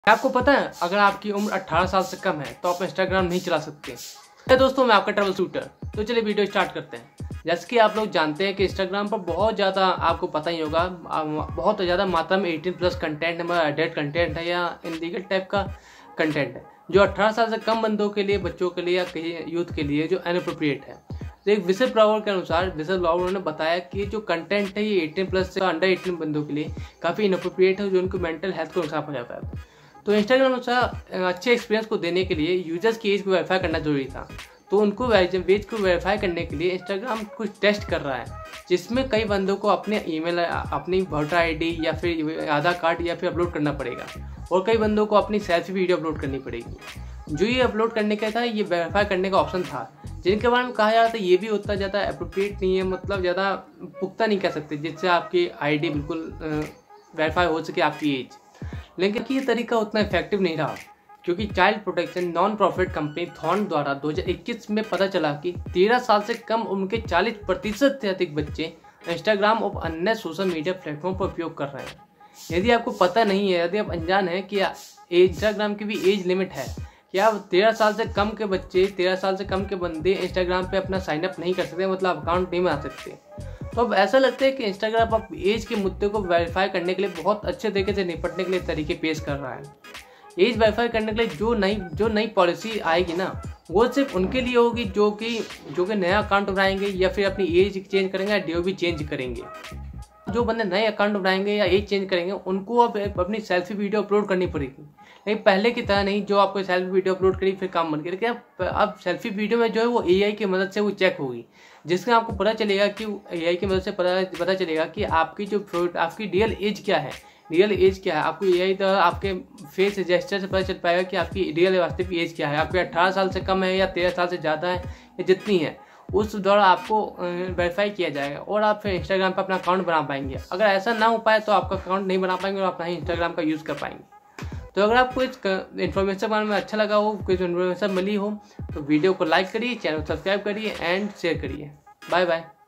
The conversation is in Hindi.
आपको पता है अगर आपकी उम्र 18 साल से कम है तो आप इंस्टाग्राम नहीं चला सकते। तो दोस्तों मैं आपका ट्रबल शूटर, तो चलिए वीडियो स्टार्ट करते हैं। जैसे कि आप लोग जानते हैं कि इंस्टाग्राम पर बहुत ज़्यादा, आपको पता ही होगा, बहुत ज़्यादा मात्रा में 18+ कंटेंट है, एडल्ट कंटेंट है या इनलीगल टाइप का कंटेंट है जो 18 साल से कम बंदों के लिए, बच्चों के लिए या कहीं यूथ के लिए जो इनअप्रोप्रिएट है। तो एक विसल ब्लॉगर के अनुसार विसल ब्लॉगर ने बताया कि जो कंटेंट है ये 18+ से अंडर 18 बंदों के लिए काफ़ी इनअप्रोप्रिएट है, जो उनको मेंटल हेल्थ को नुकसान पहुंचाता है। तो इंस्टाग्राम अनुसार अच्छे एक्सपीरियंस को देने के लिए यूजर्स की एज को वेरीफाई करना जरूरी था। तो उनको एज को वेरीफाई करने के लिए इंस्टाग्राम कुछ टेस्ट कर रहा है, जिसमें कई बंदों को अपने ईमेल, अपनी वोटर आईडी या फिर आधार कार्ड या फिर अपलोड करना पड़ेगा, और कई बंदों को अपनी सेल्फी वीडियो अपलोड करनी पड़ेगी। जो ये अपलोड करने का था, ये वेरीफाई करने का ऑप्शन था, जिनके बारे में कहा जाता है ये भी होता ज़्यादा अप्रोप्रिएट नहीं है, मतलब ज़्यादा पुख्ता नहीं कह सकते, जिससे आपकी आईडी बिल्कुल वेरीफाई हो सके आपकी एज। लेकिन ये तरीका उतना इफेक्टिव नहीं रहा, क्योंकि child protection non profit company Thorn द्वारा 2021 में पता चला कि 13 साल से कम उम्र के 40% से अधिक बच्चे इंस्टाग्राम और अन्य सोशल मीडिया प्लेटफॉर्म पर उपयोग कर रहे हैं। यदि आपको पता नहीं है, यदि आप अनजान हैं कि इंस्टाग्राम की भी एज लिमिट है, कि आप 13 साल से कम के बच्चे, 13 साल से कम के बंदे इंस्टाग्राम पे अपना साइनअप नहीं कर सकते, मतलब अकाउंट नहीं बना सकते। तो अब ऐसा लगता है कि इंस्टाग्राम अब एज के मुद्दे को वेरीफाई करने के लिए बहुत अच्छे तरीके से निपटने के लिए तरीके पेश कर रहा है। एज वेरीफाई करने के लिए जो नई पॉलिसी आएगी ना, वो सिर्फ उनके लिए होगी जो कि नया अकाउंट बनाएंगे या फिर अपनी एज चेंज करेंगे या डीओबी चेंज करेंगे। जो बंदे नए अकाउंट बनाएंगे या एज चेंज करेंगे, उनको अब अपनी सेल्फी वीडियो अपलोड करनी पड़ेगी, लेकिन पहले की तरह नहीं जो आपको सेल्फी वीडियो अपलोड करी फिर काम बन गया। लेकिन अब सेल्फी वीडियो में जो है वो एआई की मदद से वो चेक होगी, जिसमें आपको पता चलेगा कि एआई की मदद से पता चलेगा कि आपकी रियल एज क्या है, आपको एआई द्वारा आपके फेस जेस्चर से पता चल पाएगा कि आपकी रियल वास्तविक एज क्या है, आपके 18 साल से कम है या 13 साल से ज़्यादा है या जितनी है, उस द्वारा आपको वेरीफाई किया जाएगा और आप फिर इंस्टाग्राम पर अपना अकाउंट बना पाएंगे। अगर ऐसा ना हो पाए तो आपका अकाउंट नहीं बना पाएंगे और आप नहीं इंस्टाग्राम का यूज़ कर पाएंगे। तो अगर आपको इस इन्फॉर्मेशन बारे में अच्छा लगा हो, कुछ इन्फॉर्मेशन मिली हो, तो वीडियो को लाइक करिए, चैनल को सब्सक्राइब करिए एंड शेयर करिए। Bye bye.